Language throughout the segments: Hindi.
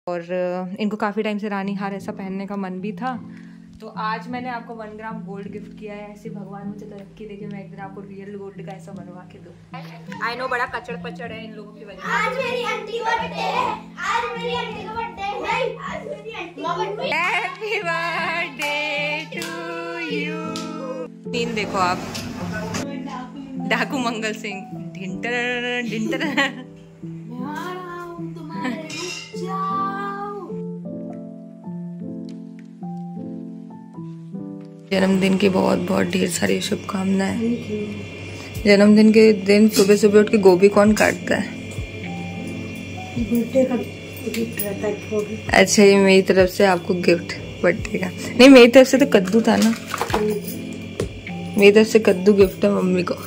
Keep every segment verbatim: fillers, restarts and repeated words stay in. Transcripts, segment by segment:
और इनको काफ़ी टाइम से रानी हार ऐसा पहनने का मन भी था, तो आज मैंने आपको वन ग्राम गोल्ड गिफ्ट किया है। ऐसे भगवान मुझे तरक्की देके मैं एक दिन आपको रियल गोल्ड का ऐसा बनवा के दूँ। आई नो बड़ा कचड़ पचड़ है इन लोगों की वजह से। आज मेरी आंटी का बर्थडे है, आज मेरी आंटी का बर्थडे है, आज मेरी आंटी का birthday. Happy birthday to you. तीन देखो आप, डाकू मंगल सिंह, ढिंटर ढिंटर। जन्मदिन की बहुत बहुत ढेर सारी शुभकामनाएं। जन्मदिन के दिन सुबह सुबह उठ के गोभी कौन काटता है? बर्थडे का गिफ्ट रहता है। अच्छा, ये मेरी तरफ से आपको गिफ्ट बर्थडे का। नहीं, मेरी तरफ से तो कद्दू था ना, मेरी तरफ से कद्दू गिफ्ट है मम्मी को।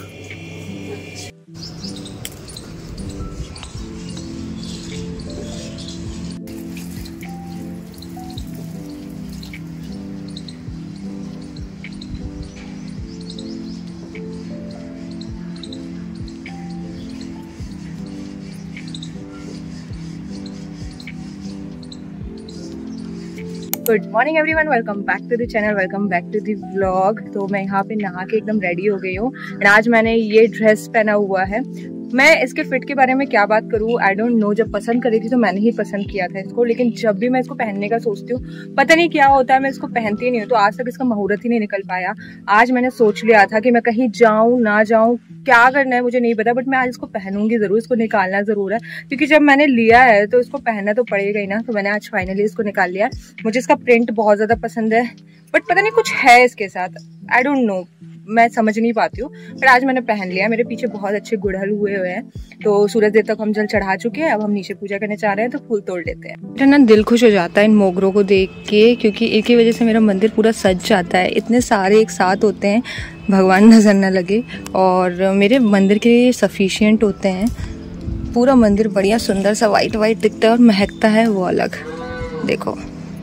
Good morning everyone, welcome back to the channel, welcome back to the vlog. तो मैं यहाँ पे नहा के एकदम रेडी हो गई हूँ एंड आज मैंने ये ड्रेस पहना हुआ है। मैं इसके फिट के बारे में क्या बात करूँ, आई डोंट नो। जब पसंद करी थी तो मैंने ही पसंद किया था इसको, लेकिन जब भी मैं इसको पहनने का सोचती हूँ पता नहीं क्या होता है, मैं इसको पहनती नहीं हूँ। तो आज तक इसका मुहूर्त ही नहीं निकल पाया। आज मैंने सोच लिया था कि मैं कहीं जाऊँ ना जाऊँ, क्या करना है मुझे नहीं पता, बट मैं आज इसको पहनूंगी जरूर, इसको निकालना जरूर है, क्योंकि जब मैंने लिया है तो इसको पहनना तो पड़ेगा ही ना। तो मैंने आज फाइनली इसको निकाल लिया। मुझे इसका प्रिंट बहुत ज्यादा पसंद है, बट पता नहीं कुछ है इसके साथ, आई डोंट नो, मैं समझ नहीं पाती हूँ। पर आज मैंने पहन लिया। मेरे पीछे बहुत अच्छे गुड़हल हुए हुए हैं, तो सूरज देवता को हम जल चढ़ा चुके हैं। अब हम नीचे पूजा करने जा रहे हैं, तो फूल तोड़ लेते हैं। मेरा ना दिल खुश हो जाता है इन मोगरों को देख के, क्योंकि इनकी वजह से मेरा मंदिर पूरा सज जाता है। इतने सारे एक साथ होते हैं, भगवान नजर न लगे, और मेरे मंदिर के लिए सफिशियंट होते हैं। पूरा मंदिर बढ़िया सुंदर सा वाइट वाइट दिखता है और महकता है वो अलग। देखो,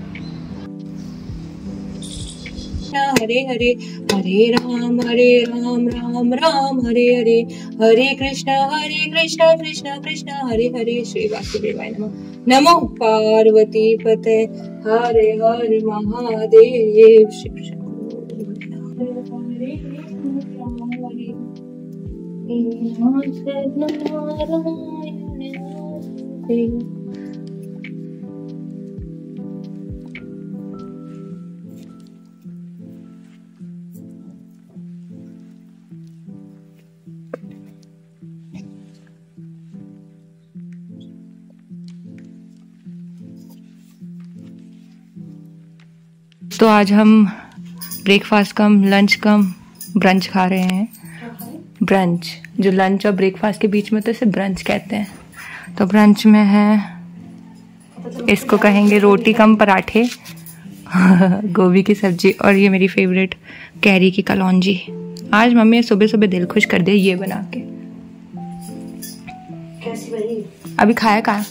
हरे हरे हरे राम हरे राम राम राम हरे हरे, हरे कृष्ण हरे कृष्ण कृष्ण कृष्ण हरे हरे। श्री वासुदेवाय नमः। नमो पार्वती पते हरे हर महादेव। शिव तो आज हम breakfast cum lunch cum brunch खा रहे हैं। ब्रंच, जो लंच और ब्रेकफास्ट के बीच में तो इसे ब्रंच कहते हैं। तो ब्रंच में है, इसको कहेंगे रोटी कम पराठे, गोभी की सब्जी, और ये मेरी फेवरेट कैरी की कलौंजी। आज मम्मी सुबह सुबह दिल खुश कर दे ये बना के। कैसी बनी? अभी खाया कहाँ?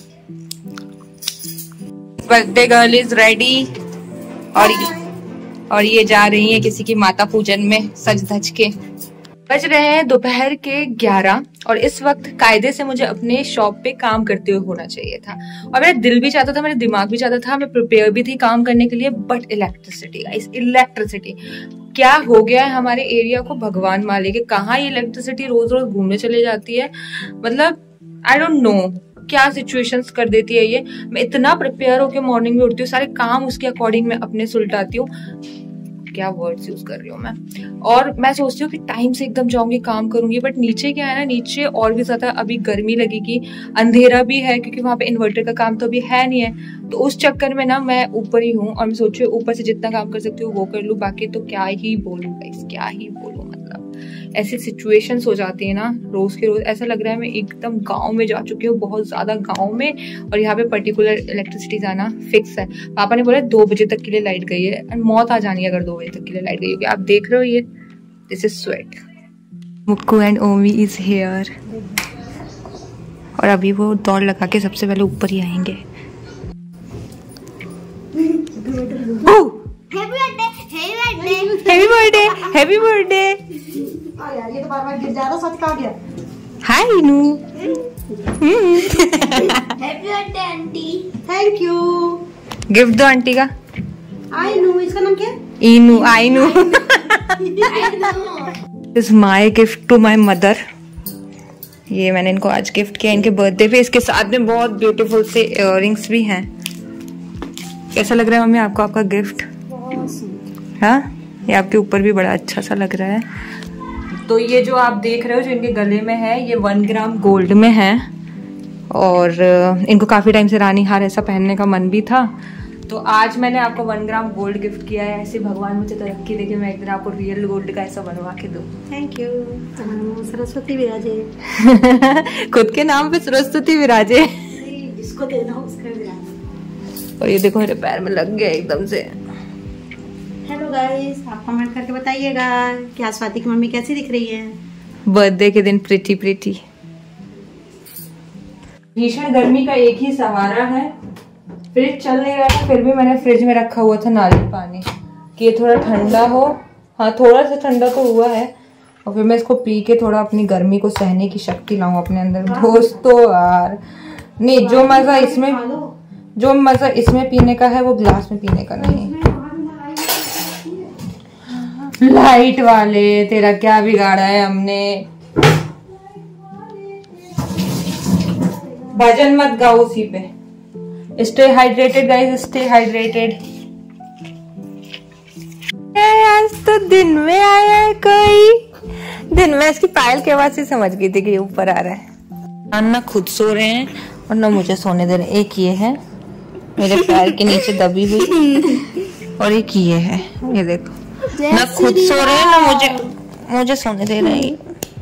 बर्थडे गर्ल इज रेडी, और ये और ये जा रही है किसी की माता पूजन में सज धज के। बज रहे हैं दोपहर के ग्यारह, और इस वक्त कायदे से मुझे अपने शॉप पे काम करते हुए होना चाहिए था, और मेरा दिल भी चाहता था, मेरा दिमाग भी चाहता था, मैं प्रिपेयर भी थी काम करने के लिए। बट इलेक्ट्रिसिटी, इस इलेक्ट्रिसिटी क्या हो गया है हमारे एरिया को, भगवान मालिक, कहाँ ये इलेक्ट्रिसिटी रोज रोज घूमने चले जाती है। मतलब आई डोंट नो क्या सिचुएशंस कर देती है ये। मैं इतना प्रिपेयर होकर मॉर्निंग में उठती हूँ, सारे काम उसके अकॉर्डिंग मैं अपने सुलटाती हूँ, क्या वर्ड्स यूज कर रही हूँ मैं। और मैं सोचती हूँ कि टाइम से एकदम जाऊंगी काम करूंगी, बट नीचे क्या है ना, नीचे और भी ज्यादा अभी गर्मी लगेगी, अंधेरा भी है, क्योंकि वहां पे इन्वर्टर का काम तो अभी है नहीं है। तो उस चक्कर में ना मैं ऊपर ही हूँ, और मैं सोच रही हूँ ऊपर से जितना काम कर सकती हूँ वो कर लूँ, बाकी तो क्या ही बोलूँ गाइस, क्या ही बोलूँ। मतलब ऐसी सिचुएशंस हो जाती है ना रोज के रोज, ऐसा लग रहा है मैं एकदम गांव में जा चुकी हूँ, बहुत ज्यादा गांव में, और यहाँ पे पर्टिकुलर इलेक्ट्रिसिटी जाना फिक्स है। पापा ने बोला दो बजे तक के लिए लाइट गई है, एंड मौत आ जानी है अगर दो बजे तक के लिए लाइट गई होगी। आप देख रहे हो ये, this is sweat. Mukku and Omi is here, और अभी वो दौड़ लगा के सबसे पहले ऊपर ही आएंगे। Happy birthday, happy birthday. यार ये तो बार बार गिर जा रहा, सच कहा गया। हाय नू। Happy birthday auntie. Thank you. Gift दो आंटी का। आइनू, इसका नाम क्या है? Inu, Ainu. Is my gift to my mother. ये मैंने इनको आज गिफ्ट किया इनके बर्थडे पे। इसके साथ में बहुत ब्यूटीफुल से इयररिंग्स भी हैं। कैसा लग रहा है मम्मी आपको आपका गिफ्ट? हाँ, ये आपके ऊपर भी बड़ा अच्छा सा लग रहा है। तो ये जो आप देख रहे हो जो इनके गले में है, ये वन ग्राम गोल्ड में है। और इनको काफी टाइम से रानी हार ऐसा पहनने का मन भी था, तो आज मैंने आपको वन ग्राम गोल्ड गिफ्ट किया है। ऐसे भगवान मुझे तरक्की देके मैं एक दिन आपको रियल गोल्ड का ऐसा बनवा के दूं। Thank you. सरस्वती विराजे। खुद के नाम पे सरस्वती विराजे। जिसको देना उसका विराजे। और ये देखो मेरे पैर में लग गया एकदम से। हेलो गाइस, आप कमेंट करके बताइएगा क्या स्वाति की मम्मी कैसी दिख रही है बर्थडे के दिन। Pretty pretty. भीषण गर्मी का एक ही सहारा है, फ्रिज चल नहीं रहा था, फिर भी मैंने फ्रिज में रखा हुआ था नारियल पानी कि ये थोड़ा ठंडा हो। हाँ, थोड़ा सा ठंडा तो हुआ है, और फिर मैं इसको पी के थोड़ा अपनी गर्मी को सहने की शक्ति लाऊं अपने अंदर। दोस्तों यार, नहीं, जो मजा इसमें जो मजा इसमें पीने का है वो ग्लास में पीने का नहीं। लाइट वाले, तेरा क्या बिगाड़ा है हमने? भजन मत गाओ उसी पे। Stay hydrated guys, stay hydrated. आज तो दिन में आया है कोई। दिन में इसकी पायल के आवाज से समझ गई थी कि ये ऊपर आ रहा है। ना खुद सो रहे हैं और ना मुझे सोने दे रहे। एक ये है मेरे पैर के नीचे दबी हुई, और एक ये है, ये देखो, ना खुद सो रहे हैं ना मुझे मुझे सोने दे रहे हैं।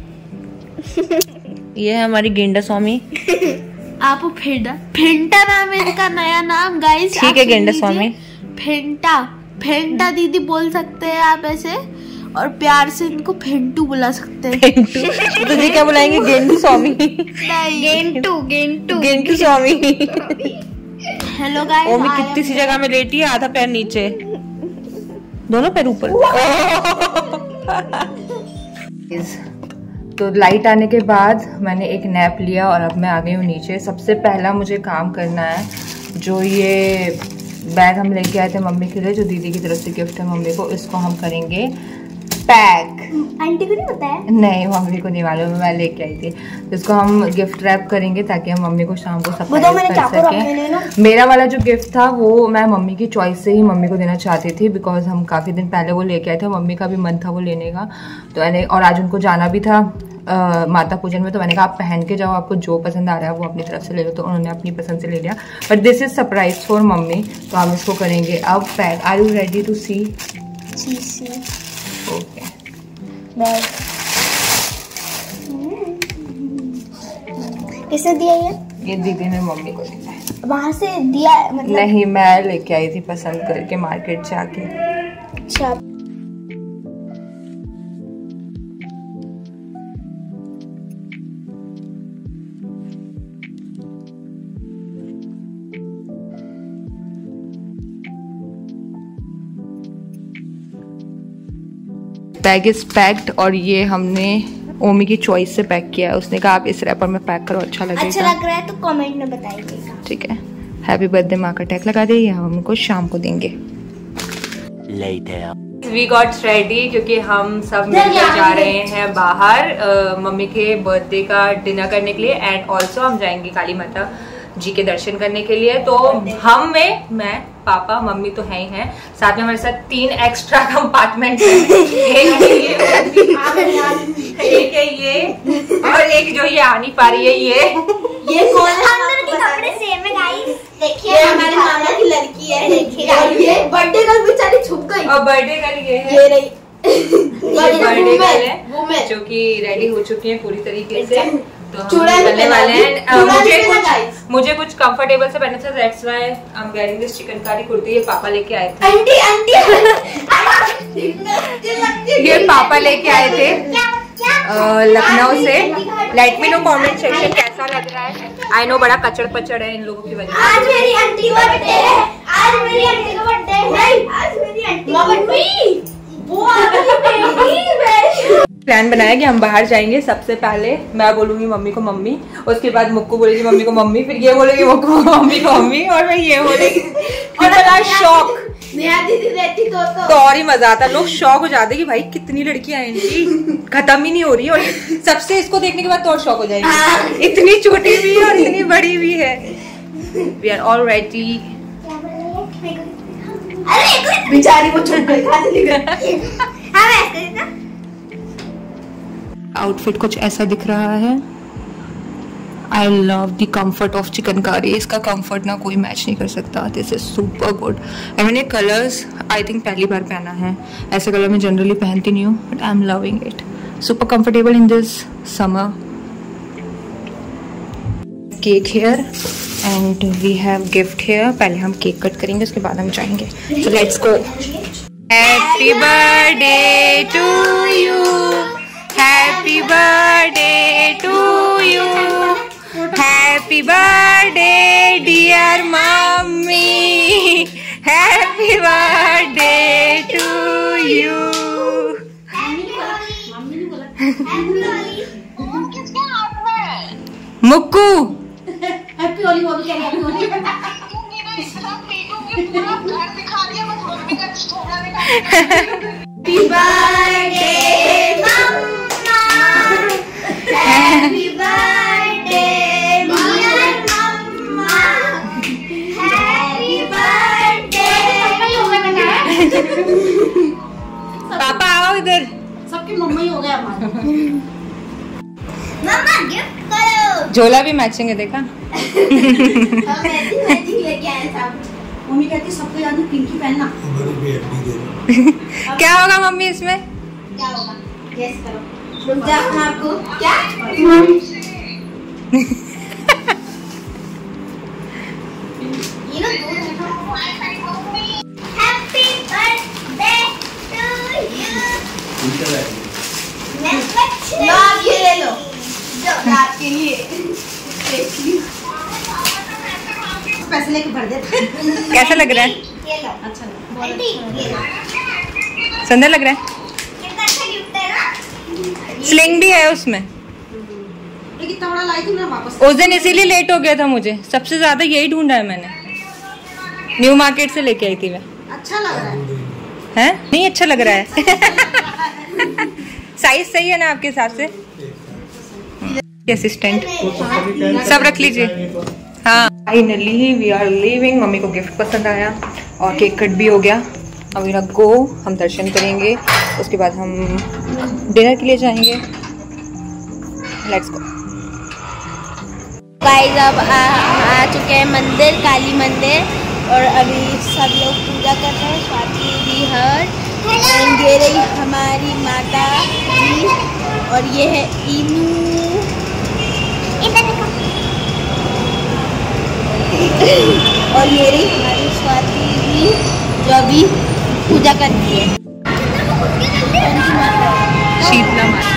ये है हमारी गेंडा स्वामी। आप फेंटा फेंटा नाम है इनका नया नाम गाइस। ठीक है गेंडा स्वामी। फेंटा फेंटा दीदी बोल सकते हैं आप ऐसे, और प्यार से इनको फेंटू बुला सकते हैं। फेंटू तो जी क्या बुलाएंगे? गेंडू स्वामी। गेंटू गेंटू गेंटू स्वामी। हेलो गाइस, ओमी कितनी सी जगह में लेटी है, आधा पैर नीचे, दोनों पैर ऊपर। तो लाइट आने के बाद मैंने एक नैप लिया और अब मैं आ गई हूँ नीचे। सबसे पहला मुझे काम करना है, जो ये बैग हम लेके आए थे मम्मी के लिए, जो दीदी की तरफ से गिफ्ट है मम्मी को, इसको हम करेंगे पैक। आंटी को नहीं पता है? नहीं, मम्मी को नहीं मालूम, मैं लेके आई थी। इसको हम गिफ्ट रैप करेंगे ताकि हम मम्मी को शाम को सरप्राइज कर सकें। मेरा वाला जो गिफ्ट था वो मैं मम्मी की चॉइस से ही मम्मी को देना चाहती थी, बिकॉज हम काफी दिन पहले वो लेके आए थे, मम्मी का भी मन था वो लेने का। तो मैंने, और आज उनको जाना भी था आ, माता पूजन में, तो मैंने कहा आप पहन के जाओ, आपको जो पसंद आ रहा है वो अपनी तरफ से ले लो। तो उन्होंने अपनी पसंद से ले लिया, but this is surprise for mummy. तो हम इसको करेंगे अब pack. Are you ready to see? Okay. किसने दिया ये? ये दीदी ने मम्मी को दिया है। वहाँ से दिया है मतलब? नहीं, मैं लेके आई थी पसंद करके मार्केट से आके। अच्छा। बैग इज पैक्ड, और ये हमने ओमी की चॉइस से पैक किया है। उसने कहा आप इस रैपर में पैक करो, अच्छा लगेगा। अच्छा लग रहा है तो कमेंट में बताइएगा। ठीक है। हैप्पी बर्थडे माँ का टैग लगा दे, हम उनको शाम को देंगे। वी गॉट रेडी क्योंकि हम सब मिलकर जा रहे हैं बाहर uh, मम्मी के बर्थडे का डिनर करने के लिए, एंड ऑल्सो हम जाएंगे काली माता जी के दर्शन करने के लिए। तो हम में मैं, पापा, मम्मी तो है ही हैं, साथ में हमारे साथ तीन एक्स्ट्रा कंपार्टमेंट हैं। एक ये, एक है ये, और एक जो ये आ नहीं पा रही है ये ये कौन है? हम दोनों के कपड़े सेम है गाइस। देखिए हमारे मामा की लड़की है। देखिए ये बर्थडे गर्ल बेचारी छुप गई। और बर्थडे गर्ल ये है, ये रही बर्थडे गर्ल है जो कि रेडी हो चुकी है पूरी तरीके से। तो हम चलने वाले हैं। मुझे कुछ मुझे कुछ कंफर्टेबल से पहनना था, that's why I am wearing this chikankari kurti. ये पापा लेके आए थे। आंटी आंटी ये पापा लेके आए थे लखनऊ से। Let me know comment section कैसा लग रहा है। आई नो बड़ा कचड़ पचड़ है इन लोगों की वजह से। आज मेरी आंटी का बर्थडे है। आज मेरी आंटी का बर्थडे है। आज मेरी आंटी का बर्थडे वो प्लान बनाया कि हम बाहर जाएंगे। सबसे पहले मैं बोलूंगी मम्मी को मम्मी, उसके बाद मुक्कू बोलेगी मम्मी को मम्मी, फिर ये बोलेगी मुक्कू मम्मी को मम्मी, और मैं ये बोलेगी। और शौक दीदी रहती तो, तो तो और ही मजा आता। लोग शौक हो जाते कि भाई कितनी लड़कियां हैं इनकी, खत्म ही नहीं हो रही। और सबसे इसको देखने के बाद तो और शौक हो जाएगी, इतनी छोटी भी है और इतनी बड़ी भी है। We are all ready. बेचारी वो छुप गई। आउटफिट कुछ ऐसा दिख रहा है। I love the comfort of chikankari. इसका कम्फर्ट ना कोई मैच नहीं कर सकता। This is super good. And मैंने कलर्स आई थिंक पहली बार पहना है। ऐसे कलर मैं जनरली पहनती नहीं हूँ, but I am loving it. Super comfortable in this summer. Cake here and we have gift here. पहले हम केक कट करेंगे, उसके बाद हम जाएंगे। So let's go. Happy birthday to you, happy birthday to you, happy birthday dear mummy, happy birthday to you. Mukku happy Holi, वो भी कह happy Holi. Happy birthday mamma, happy birthday dear mamma, happy birthday. पापा आओ इधर। सबकी मम्मा ही हो गया हमारा। मम्मा गिफ्ट करो। झोला भी मैचिंग है, देखा। मम्मी कहती सबको याद में पिंकी पहनना। क्या होगा मम्मी इसमें? क्या होगा? गेस करो। रुक जा, हम आपको क्या? ये लो दो हैप्पी बर्थडे टू यू। लो आप ये ले लो, जो रात के लिए पैसे लेके भर देते। कैसा लग रहा है? ये लो। अच्छा सुंदर लग रहा है। कितना अच्छा गिफ्ट है ना। स्लिंग भी है उसमें। लेकिन इतना बड़ा लाई थी ना वापस। उस दिन इसीलिए लेट हो गया था मुझे। सबसे ज्यादा यही ढूंढा है मैंने। न्यू मार्केट से लेके आई थी मैं। अच्छा लग रहा है। हैं? नहीं अच्छा लग रहा है। साइज सही है ना आपके हिसाब से? असिस्टेंट सब रख लीजिए। हाँ, फाइनली वी आर लीविंग। मम्मी को गिफ्ट पसंद आया और केक कट भी हो गया। अब वी गो, हम दर्शन करेंगे, उसके बाद हम डिनर के लिए जाएंगे। Let's go. गाइस अब आ, आ चुके हैं मंदिर, काली मंदिर, और अभी सब लोग पूजा कर रहे हैं। स्वाति भी हर, ये रही हमारी माता जी, और ये है इनू। और ये रही हमारी स्वाति जी, जो अभी पूजा करती है। शीतला माता।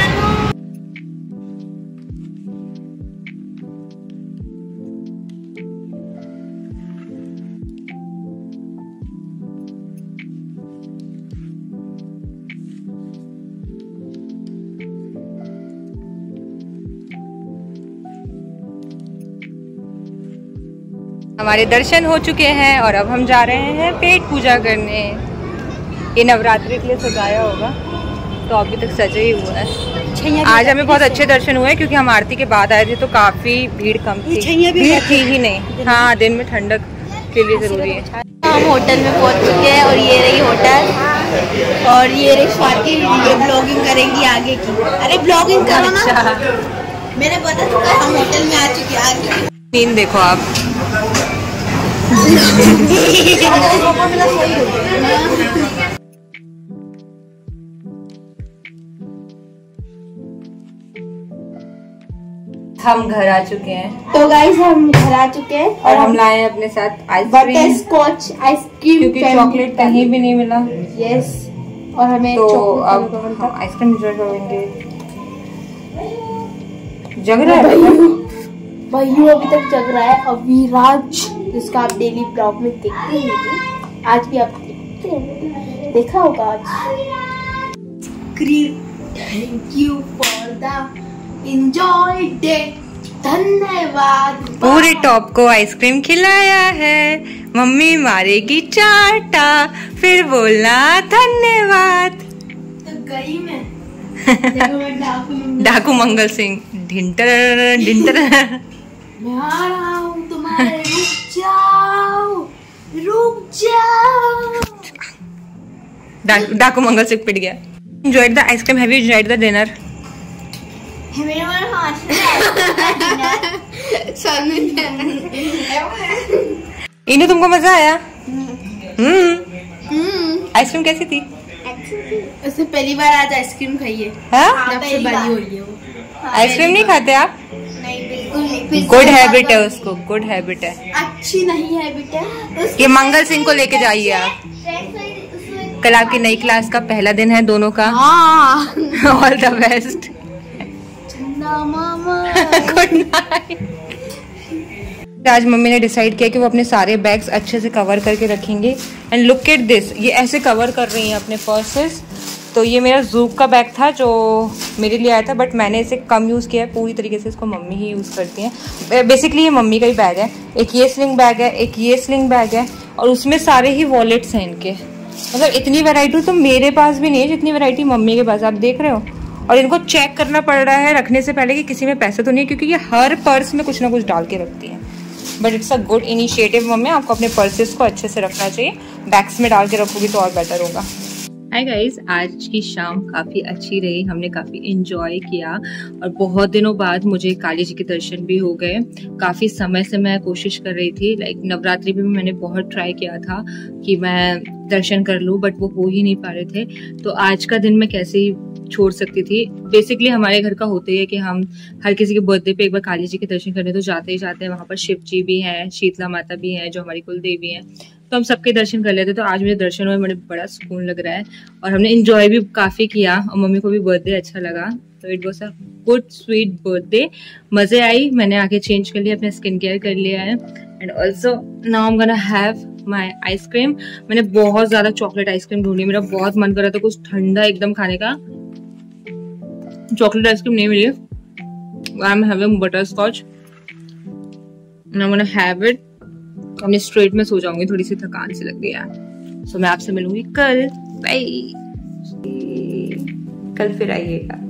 हमारे दर्शन हो चुके हैं और अब हम जा रहे हैं पेट पूजा करने। ये नवरात्रि के लिए सजाया होगा, तो अभी तक सजा ही हुआ है। आज हमें बहुत अच्छे दर्शन हुए क्योंकि हम आरती के बाद आए थे, तो काफी भीड़ कम थी। भीड़ थी ही नहीं। हाँ, दिन में ठंडक के लिए जरूरी है। हम होटल में पहुंच चुके हैं, और ये रही होटल, और ये रही स्वाति, ये ब्लॉगिंग करेंगी आगे की। अरे ब्लॉगिंग करो ना। मैंने पता चला हम होटल में आ चुके हैं आगे। सीन देखो आप। हम घर आ चुके हैं। तो गाइस हम घर आ चुके हैं, और हम लाए हैं अपने साथ आइसक्रीम, स्कॉच आइसक्रीम, क्योंकि चॉकलेट कहीं भी नहीं मिला। यस, और हमें तो अब हम आइसक्रीम एंजॉय करेंगे। जग रहा है भैयू अभी तक जग रहा है। अविराज, जिसका आप डेली ब्लॉग में देखते होंगे, आज भी आप देखते होंगे, देखा होगा आज। Thank you for the enjoy day, धन्यवाद। पूरे टॉप को आइसक्रीम खिलाया है, मम्मी मारेगी चाटा, फिर बोलना धन्यवाद। तो गई मैं। देखो मैं डाकू मंगल डाकू मंगल सिंह, ढिंटर ढिंटर। मैं आ रहा हूँ तुम्हारे, रुक जाओ रुक जाओ। डा, डाकू मंगल सिंह पिट गया। Enjoyed the ice cream? Have you enjoyed the dinner? मेरे मन हाथ इन्हें तुमको मजा आया? हम्म। आइसक्रीम कैसी थी? उसने पहली बार आज आइसक्रीम खाई है। हाँ? जब से बड़ी हुई है वो। आइसक्रीम नहीं खाते आप? नहीं बिल्कुल नहीं। गुड हैबिट है उसको, गुड हैबिट है। अच्छी नहीं है बेटा। ये मंगल सिंह को लेके जाइए आप। कल आपकी नई क्लास का पहला दिन है दोनों का। All the best. Good night. आज मम्मी ने डिसाइड किया कि वो अपने सारे बैग्स अच्छे से कवर करके रखेंगे। एंड लुक एट दिस, ये ऐसे कवर कर रही हैं अपने पर्सेस। तो ये मेरा जूक का बैग था जो मेरे लिए आया था, बट मैंने इसे कम यूज़ किया है। पूरी तरीके से इसको मम्मी ही यूज़ करती हैं। बेसिकली ये मम्मी का ही बैग है। एक ये स्लिंग बैग है, एक ये स्लिंग बैग है, और उसमें सारे ही वॉलेट्स हैं इनके। मतलब इतनी वैरायटी तो मेरे पास भी नहीं है जितनी वैरायटी मम्मी के पास, आप देख रहे हो। और इनको चेक करना पड़ रहा है रखने से पहले कि किसी में पैसे तो नहीं है, क्योंकि ये हर पर्स में कुछ ना कुछ डाल के रखती हैं। But it's a good initiative mummy, आपको अपने पर्सेस को अच्छे से रखना चाहिए। बैग्स में डाल के रखोगी तो और बेटर होगा। हाय गाइस, आज की शाम काफ़ी अच्छी रही, हमने काफ़ी इंजॉय किया और बहुत दिनों बाद मुझे काली जी के दर्शन भी हो गए। काफ़ी समय से मैं कोशिश कर रही थी, लाइक नवरात्रि में भी मैंने बहुत ट्राई किया था कि मैं दर्शन कर लूँ, बट वो हो ही नहीं पा रहे थे। तो आज का दिन मैं कैसे ही छोड़ सकती थी। बेसिकली हमारे घर का होता ही है कि हम हर किसी के बर्थडे पे एक बार काली जी के दर्शन करने तो जाते ही जाते हैं। वहाँ पर शिव जी भी हैं, शीतला माता भी हैं जो हमारी कुल देवी हैं, तो हम सबके दर्शन कर लेते। तो आज मुझे दर्शन में मुझे बड़ा सुकून लग रहा है और हमने एंजॉय भी काफ़ी किया और मम्मी को भी बर्थडे अच्छा लगा। तो it was a good sweet birthday, मज़े आई। मैंने आके चेंज कर लिया, अपना स्किन केयर कर लिया है। And also now I am gonna have my ice cream. मैंने बहुत ज़्यादा चॉकलेट आइसक्रीम ढूंढी, मेरा बहुत मन कर रहा था कुछ ठंडा एकदम खाने का। चॉकलेट आइसक्रीम नहीं मिली। I am having butterscotch, I am gonna have it. अपने स्ट्रेट में सो जाऊंगी, थोड़ी सी थकान सी लग रही है। सो so, मैं आपसे मिलूंगी कल। बाय। कल फिर आइएगा।